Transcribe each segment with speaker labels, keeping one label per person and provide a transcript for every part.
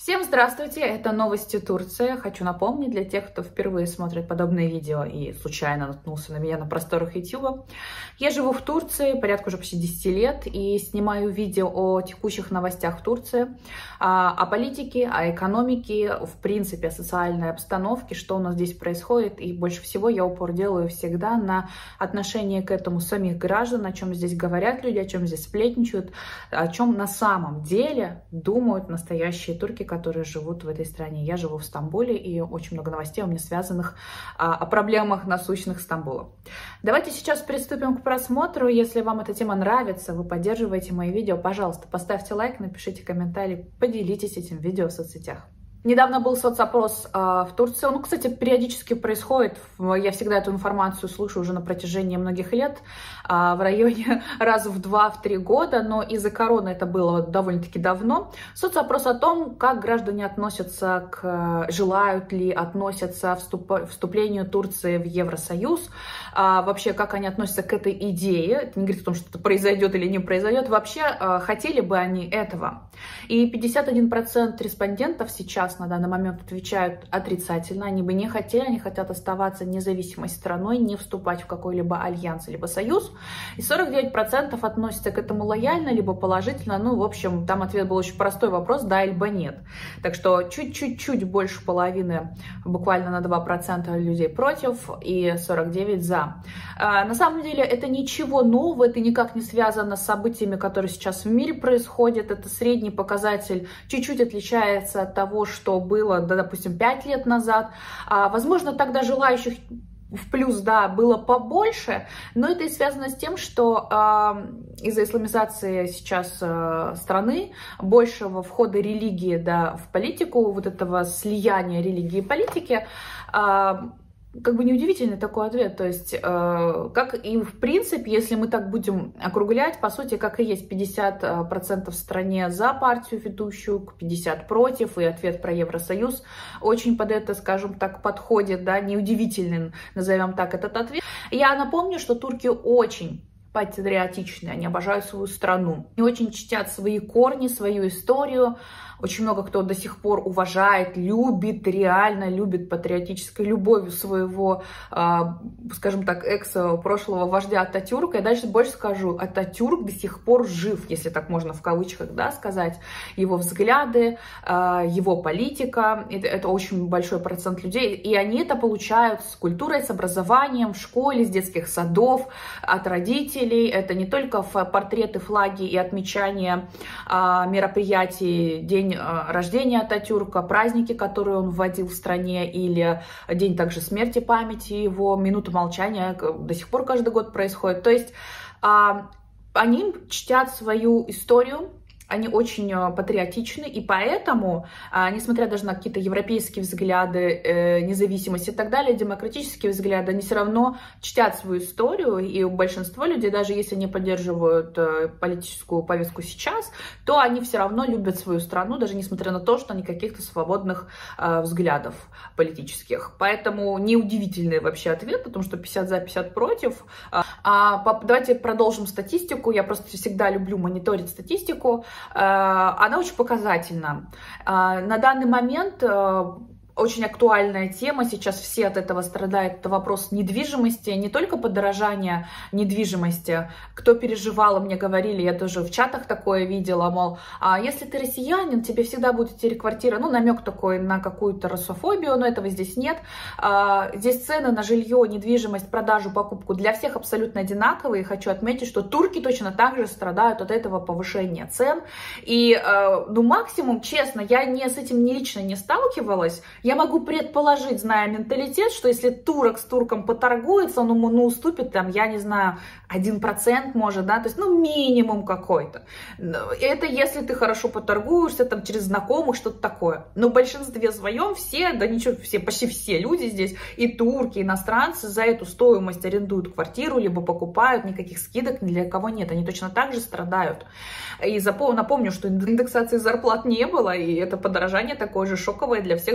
Speaker 1: Всем здравствуйте, это новости Турции. Хочу напомнить для тех, кто впервые смотрит подобные видео и случайно наткнулся на меня на просторах YouTube. Я живу в Турции порядка уже почти 10 лет и снимаю видео о текущих новостях в Турции, о политике, о экономике, в принципе, о социальной обстановке, что у нас здесь происходит. И больше всего я упор делаю всегда на отношение к этому самих граждан, о чем здесь говорят люди, о чем здесь сплетничают, о чем на самом деле думают настоящие турки, которые живут в этой стране. Я живу в Стамбуле, и очень много новостей у меня связанных о проблемах насущных Стамбула. Давайте сейчас приступим к просмотру. Если вам эта тема нравится, вы поддерживаете мои видео, пожалуйста, поставьте лайк, напишите комментарий, поделитесь этим видео в соцсетях. Недавно был соцопрос в Турции. Он, кстати, периодически происходит. Я всегда эту информацию слышу уже на протяжении многих лет, в районе раз в 2-3 года, но из-за короны это было довольно-таки давно. Соцопрос о том, как граждане относятся желают ли относятся к вступлению Турции в Евросоюз, вообще, как они относятся к этой идее. Это не говорит о том, что это произойдет или не произойдет. Вообще, хотели бы они этого. И 51% респондентов сейчас на данный момент отвечают отрицательно. Они бы не хотели, они хотят оставаться независимой страной, не вступать в какой-либо альянс, либо союз. И 49% относятся к этому лояльно, либо положительно. Ну, в общем, там ответ был очень простой вопрос, да либо нет. Так что чуть-чуть больше половины, буквально на 2% людей против и 49% за. На самом деле это ничего нового, это никак не связано с событиями, которые сейчас в мире происходят. Это средний показатель, чуть-чуть отличается от того, что было, допустим, 5 лет назад. Возможно, тогда желающих в плюс, да, было побольше, но это и связано с тем, что из-за исламизации сейчас страны, большего входа религии, да, в политику, вот этого слияния религии и политики, как бы неудивительный такой ответ, то есть, как и в принципе, если мы так будем округлять, по сути, как и есть 50% в стране за партию ведущую, 50% против, и ответ про Евросоюз очень под это, скажем так, подходит, да, неудивительный, назовем так, этот ответ. Я напомню, что турки очень патриотичные, они обожают свою страну, и очень чтят свои корни, свою историю. Очень много кто до сих пор уважает, любит, реально любит патриотической любовью своего, скажем так, экс-прошлого вождя Ататюрка. И дальше больше скажу, Ататюрк до сих пор жив, если так можно в кавычках, да, сказать. Его взгляды, его политика, это очень большой процент людей. И они это получают с культурой, с образованием, в школе, с детских садов, от родителей. Это не только портреты, флаги и отмечания мероприятий, день рождения Ататюрка, праздники, которые он вводил в стране, или день также смерти, памяти его, минута молчания до сих пор каждый год происходит. То есть они чтят свою историю, они очень патриотичны, и поэтому, несмотря даже на какие-то европейские взгляды, независимость и так далее, демократические взгляды, они все равно чтят свою историю, и большинство людей, даже если не поддерживают политическую повестку сейчас, то они все равно любят свою страну, даже несмотря на то, что они каких-то свободных взглядов политических. Поэтому неудивительный вообще ответ, потому что 50 за, 50 против. Давайте продолжим статистику. Я просто всегда люблю мониторить статистику. Она очень показательна. На данный момент очень актуальная тема, сейчас все от этого страдают, это вопрос недвижимости, не только подорожания недвижимости. Кто переживал, мне говорили, я тоже в чатах такое видела, мол, если ты россиянин, тебе всегда будет идти квартира, ну, намек такой на какую-то русофобию, но этого здесь нет. Здесь цены на жилье, недвижимость, продажу, покупку для всех абсолютно одинаковые. Хочу отметить, что турки точно так же страдают от этого повышения цен. И, ну, максимум, честно, я с этим лично не сталкивалась. Я могу предположить, зная менталитет, что если турок с турком поторгуется, он ему, ну, уступит, там, я не знаю, 1% может, да, то есть, ну, минимум какой-то. Это если ты хорошо поторгуешься, там, через знакомых, что-то такое. Но в большинстве своем все, да ничего, почти все люди здесь, и турки, и иностранцы, за эту стоимость арендуют квартиру, либо покупают, никаких скидок ни для кого нет. Они точно так же страдают. И напомню, что индексации зарплат не было, и это подорожание такое же шоковое для всех, зарплаты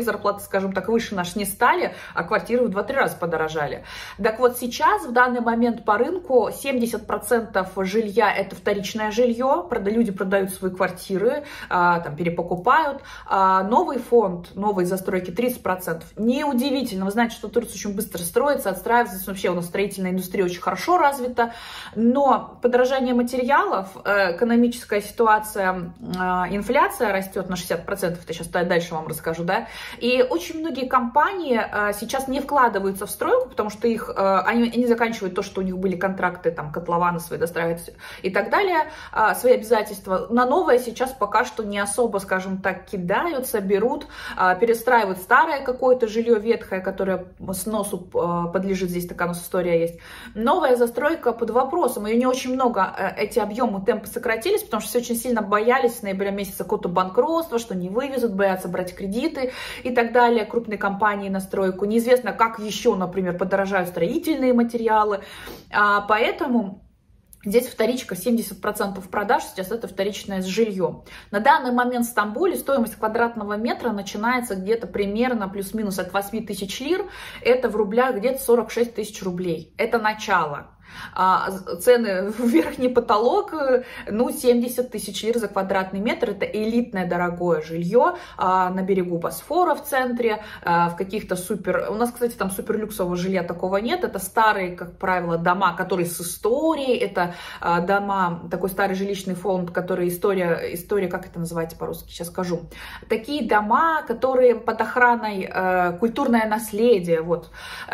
Speaker 1: скажем так, выше наш не стали, а квартиры в 2-3 раза подорожали. Так вот сейчас, в данный момент по рынку 70% жилья это вторичное жилье, люди продают свои квартиры, там, перепокупают. Новый фонд, новые застройки 30%. Неудивительно, вы знаете, что Турция очень быстро строится, отстраивается, вообще у нас строительная индустрия очень хорошо развита, но подорожание материалов, экономическая ситуация, инфляция растет на 60%, это сейчас дальше вам расскажу, да, и очень многие компании сейчас не вкладываются в стройку, потому что они заканчивают то, что у них были контракты, там, котлованы свои достраивать и так далее, свои обязательства. На новое сейчас пока что не особо, скажем так, кидаются, берут, перестраивают старое какое-то жилье ветхое, которое сносу подлежит, здесь такая у нас история есть. Новая застройка под вопросом, ее не очень много, эти объемы, темпы сократились, потому что все очень сильно боялись с ноября месяца какого-то банкротства, что не вывезут, боятся брать кредиты и так далее, крупные компании на стройку. Неизвестно, как еще, например, подорожают строительные материалы, поэтому здесь вторичка, 70% продаж сейчас это вторичное жилье. На данный момент в Стамбуле стоимость квадратного метра начинается где-то примерно плюс-минус от 8 тысяч лир. Это в рублях где-то 46 тысяч рублей. Это начало. Цены в верхний потолок, ну, 70 тысяч лир за квадратный метр. Это элитное дорогое жилье на берегу Босфора в центре, в каких-то супер... У нас, кстати, там суперлюксового жилья такого нет. Это старые, как правило, дома, которые с историей. Это дома, такой старый жилищный фонд, который история, как это называется по-русски, сейчас скажу. Такие дома, которые под охраной культурное наследие. Вот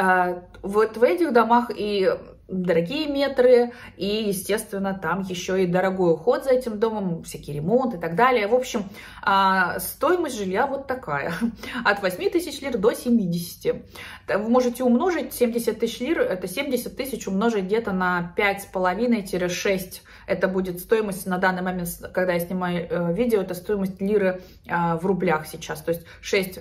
Speaker 1: в этих домах и дорогие метры, и, естественно, там еще и дорогой уход за этим домом, всякий ремонт и так далее. В общем, стоимость жилья вот такая, от 8 тысяч лир до 70. Вы можете умножить 70 тысяч лир, это 70 тысяч умножить где-то на 5,5-6. Это будет стоимость на данный момент, когда я снимаю видео, это стоимость лиры в рублях сейчас. То есть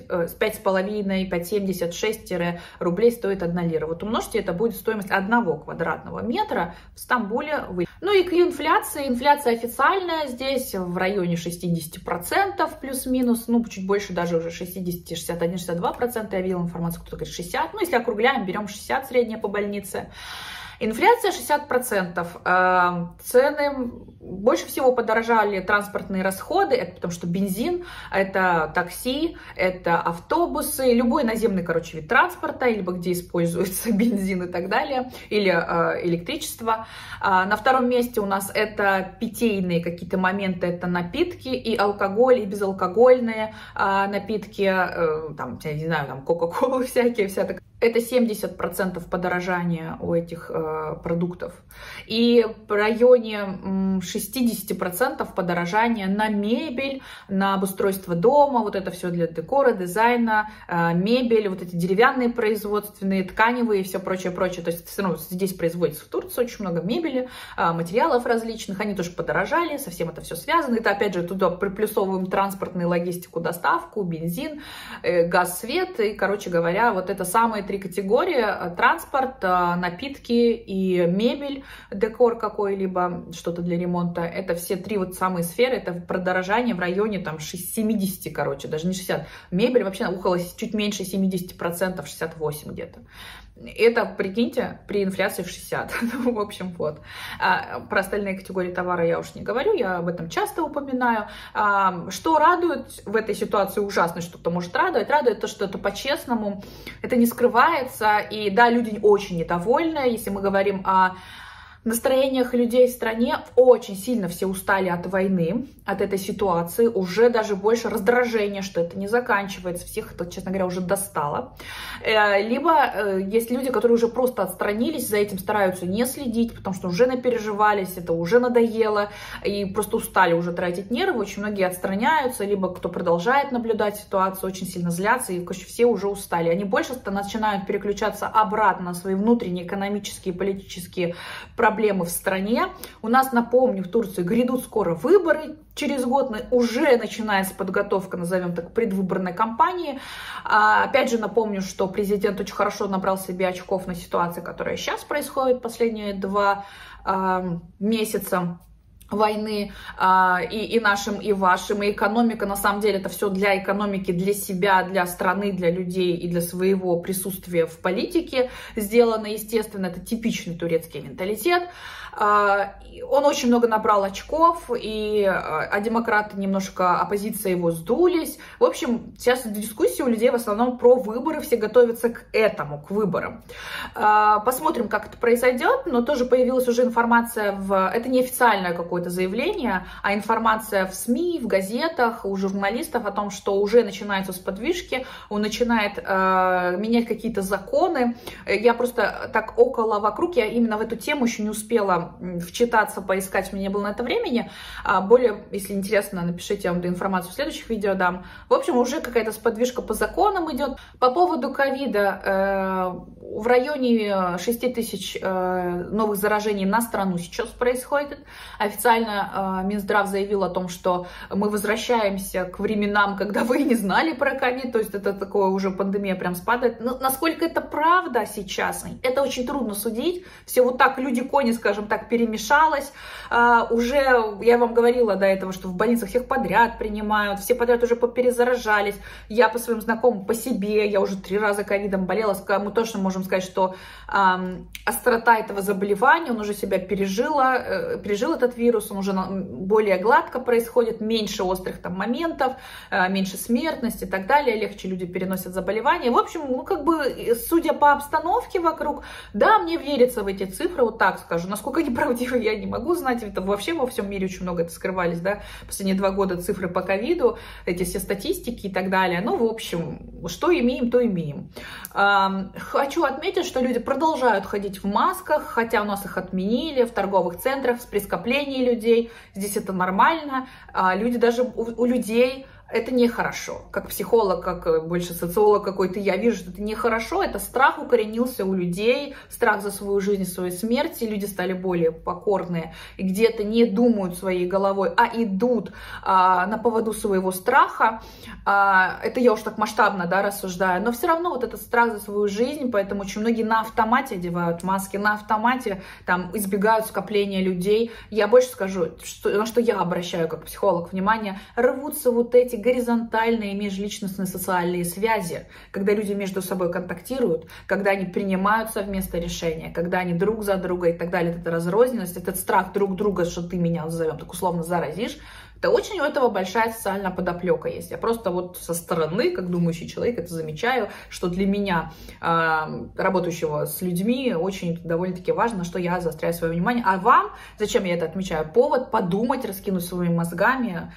Speaker 1: 5,5, 5,70, 6 рублей стоит 1 лира. Вот умножьте, это будет стоимость 1 квадратного метра в Стамбуле. Ну и к инфляции. Инфляция официальная здесь в районе 60% плюс-минус. Ну, чуть больше, даже уже 60, 61, 62%. Я видела информацию, кто-то говорит 60. Ну, если округляем, берем 60 средняя по больнице. Инфляция 60%. Цены больше всего подорожали транспортные расходы. Это потому что бензин, это такси, это автобусы, любой наземный, короче, вид транспорта, либо где используется бензин и так далее, или электричество. На втором месте у нас это питейные какие-то моменты, это напитки, и алкоголь, и безалкогольные напитки, там, я не знаю, там кока-колы всякие, вся такая. Это 70% подорожания у этих продуктов. И в районе 60% подорожания на мебель, на обустройство дома, вот это все для декора, дизайна, мебель, вот эти деревянные производственные, тканевые и все прочее, прочее. То есть все равно здесь производится в Турции очень много мебели, материалов различных, они тоже подорожали, совсем это все связано. Это опять же туда приплюсовываем транспортную логистику, доставку, бензин, газ, свет. И, короче говоря, вот это самые 3 категории: транспорт, напитки и мебель, декор какой-либо, что-то для ремонта. Это все 3 вот самые сферы, это подорожание в районе там 70, короче, даже не 60. Мебель вообще около чуть меньше 70%, 68 где-то. Это, прикиньте, при инфляции в 60. В общем, вот. Про остальные категории товара я уж не говорю, я об этом часто упоминаю. Что радует в этой ситуации, ужасно что-то может радовать, радует то, что это по-честному, это не скрывается, и да, люди очень недовольны, если мы говорим о настроениях людей в стране. Очень сильно все устали от войны, от этой ситуации, уже даже больше раздражения, что это не заканчивается, всех это, честно говоря, уже достало. Либо есть люди, которые уже просто отстранились, за этим стараются не следить, потому что уже напереживались, это уже надоело, и просто устали уже тратить нервы, очень многие отстраняются, либо кто продолжает наблюдать ситуацию, очень сильно злятся, и все уже устали. Они больше начинают переключаться обратно на свои внутренние экономические и политические проблемы в стране. У нас, напомню, в Турции грядут скоро выборы. Через год уже начинается подготовка, назовем так, предвыборной кампании. Опять же напомню, что президент очень хорошо набрал себе очков на ситуации, которая сейчас происходит последние 2 месяца. войны и нашим, и вашим, и экономика, на самом деле, это все для экономики, для себя, для страны, для людей и для своего присутствия в политике сделано, естественно, это типичный турецкий менталитет. Он очень много набрал очков, а демократы немножко, оппозиция его сдулись. В общем, сейчас дискуссии у людей в основном про выборы, все готовятся к этому, к выборам. Посмотрим, как это произойдет, но тоже появилась уже информация, это не официальное какое-то заявление, а информация в СМИ, в газетах, у журналистов о том, что уже начинаются сподвижки, он начинает менять какие-то законы. Я просто так вокруг, я именно в эту тему еще не успела вчитаться, поискать, у меня не было на это времени. Более, если интересно, напишите, я вам информацию в следующих видео дам. В общем, уже какая-то сподвижка по законам идет. По поводу ковида, в районе 6 тысяч новых заражений на страну сейчас происходит. Официально Минздрав заявил о том, что мы возвращаемся к временам, когда вы не знали про ковид, то есть это такое уже пандемия прям спадает. Но насколько это правда сейчас, это очень трудно судить. Все вот так люди-кони, скажем так, перемешалось. Уже, я вам говорила до этого, что в больницах всех подряд принимают, все подряд уже поперезаражались. Я по своим знакомым, по себе, я уже 3 раза ковидом болела. Мы точно можем сказать, что острота этого заболевания, он уже себя пережил этот вирус, он уже более гладко происходит, меньше острых там моментов, меньше смертности и так далее, легче люди переносят заболевания. В общем, ну как бы, судя по обстановке вокруг, да, мне верится в эти цифры, вот так скажу. Насколько они правдивы, я не могу знать, это вообще во всем мире очень много это скрывались, да, последние 2 года цифры по ковиду, эти все статистики и так далее. Ну, в общем, что имеем, то имеем. Хочу отметить, что люди продолжают ходить в масках, хотя у нас их отменили в торговых центрах, при скоплении людей. Здесь это нормально. Люди даже у людей... Это нехорошо. Как психолог, как больше социолог какой-то, я вижу, что это нехорошо. Это страх укоренился у людей, страх за свою жизнь, свою смерть. И люди стали более покорные. И где-то не думают своей головой, а идут на поводу своего страха. Это я уж так масштабно, да, рассуждаю. Но все равно вот этот страх за свою жизнь, поэтому очень многие на автомате одевают маски, на автомате там избегают скопления людей. Я больше скажу, на что я обращаю как психолог внимание, рвутся вот эти горизонтальные межличностные социальные связи, когда люди между собой контактируют, когда они принимают совместно решения, когда они друг за друга и так далее. Это разрозненность, этот страх друг друга, что ты меня, назовем так условно, заразишь. Это очень у этого большая социальная подоплека есть. Я просто вот со стороны, как думающий человек, это замечаю, что для меня, работающего с людьми, очень довольно-таки важно, что я заостряю свое внимание. А вам, зачем я это отмечаю? Повод подумать, раскинуть своими мозгами.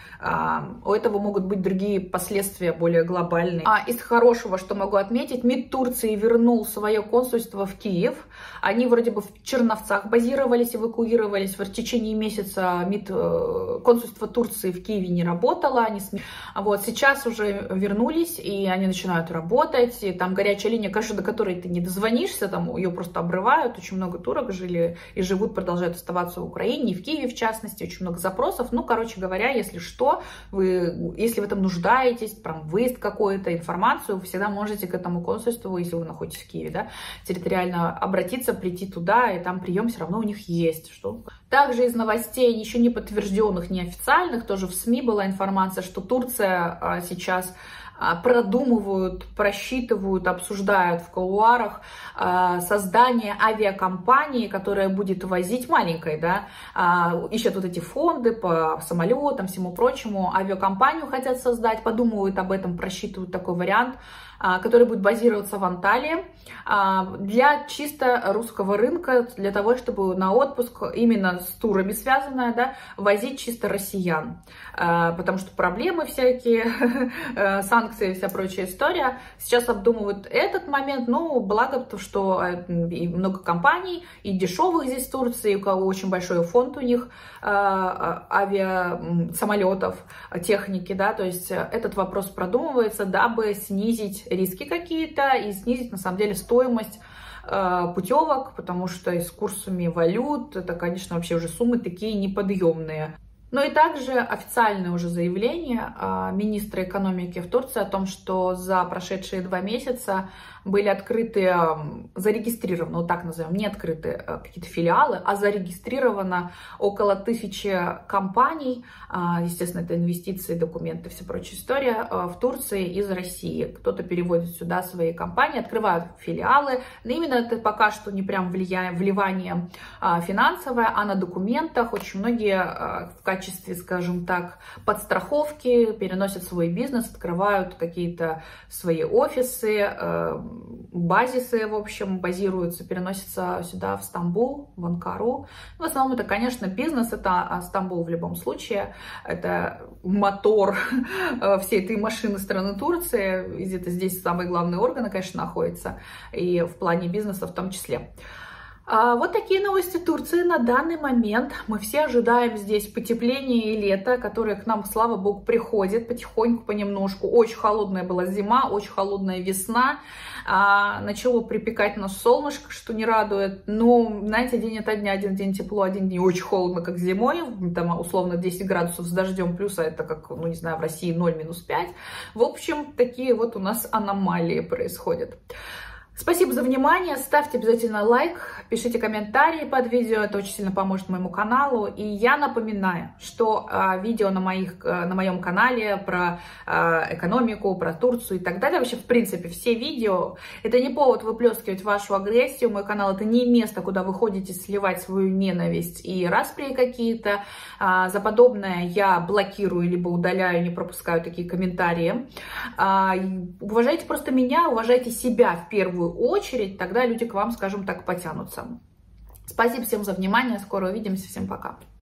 Speaker 1: У этого могут быть другие последствия, более глобальные. Из хорошего, что могу отметить, МИД Турции вернул свое консульство в Киев. Они вроде бы в Черновцах базировались, эвакуировались. В течение месяца консульство Турции в Киеве не работала, вот сейчас уже вернулись, и они начинают работать, и там горячая линия, конечно, до которой ты не дозвонишься, там ее просто обрывают, очень много турок жили и живут, продолжают оставаться в Украине, и в Киеве в частности, очень много запросов, ну, короче говоря, если что, если в этом нуждаетесь, прям выезд какой-то, информацию, вы всегда можете к этому консульству, если вы находитесь в Киеве, да, территориально обратиться, прийти туда, и там прием все равно у них есть, что... Также из новостей, еще не подтвержденных, неофициальных, тоже в СМИ была информация, что Турция сейчас продумывают, просчитывают, обсуждают в кулуарах создание авиакомпании, которая будет возить маленькой, да, ищут вот эти фонды по самолетам, всему прочему, авиакомпанию хотят создать, подумывают об этом, просчитывают такой вариант, который будет базироваться в Анталии, для чисто русского рынка, для того, чтобы на отпуск, именно с турами связанное, да, возить чисто россиян. Потому что проблемы всякие, санкции и вся прочая история. Сейчас обдумывают этот момент, ну, благо, что и много компаний, и дешевых здесь в Турции, у кого очень большой фонд у них авиасамолетов, техники, да, то есть этот вопрос продумывается, дабы снизить риски какие-то и снизить, на самом деле, стоимость путевок, потому что с курсами валют, это, конечно, вообще уже суммы такие неподъемные. Ну и также официальное уже заявление министра экономики в Турции о том, что за прошедшие 2 месяца были открыты, зарегистрированы, вот так назовем, не открыты какие-то филиалы, а зарегистрировано около 1000 компаний, естественно, это инвестиции, документы, вся прочая история, в Турции из России. Кто-то переводит сюда свои компании, открывают филиалы, но именно это пока что не прям вливание финансовое, а на документах. Очень многие в качестве, скажем так, подстраховки переносят свой бизнес, открывают какие-то свои офисы, базисы, в общем, базируются, переносятся сюда, в Стамбул, в Анкару. В основном это, конечно, бизнес, это Стамбул в любом случае, это мотор всей этой машины страны Турции, где-то здесь самые главные органы, конечно, находятся, и в плане бизнеса в том числе. Вот такие новости Турции на данный момент. Мы все ожидаем здесь потепления и лета, которое к нам, слава богу, приходит потихоньку, понемножку. Очень холодная была зима, очень холодная весна. Начало припекать нас солнышко, что не радует. Но, знаете, день ото дня, один день тепло, один день очень холодно, как зимой. Там, условно, 10 градусов с дождем, плюс, а это как, ну, не знаю, в России 0, -5. В общем, такие вот у нас аномалии происходят. Спасибо за внимание, ставьте обязательно лайк, пишите комментарии под видео, это очень сильно поможет моему каналу. И я напоминаю, что видео на моем канале про экономику, про Турцию и так далее, вообще в принципе все видео, это не повод выплескивать вашу агрессию, мой канал это не место, куда вы ходите сливать свою ненависть и распри какие-то. За подобное я блокирую, либо удаляю, не пропускаю такие комментарии. Уважайте просто меня, уважайте себя в первую очередь, тогда люди к вам, скажем так, потянутся. Спасибо всем за внимание, скоро увидимся, всем пока.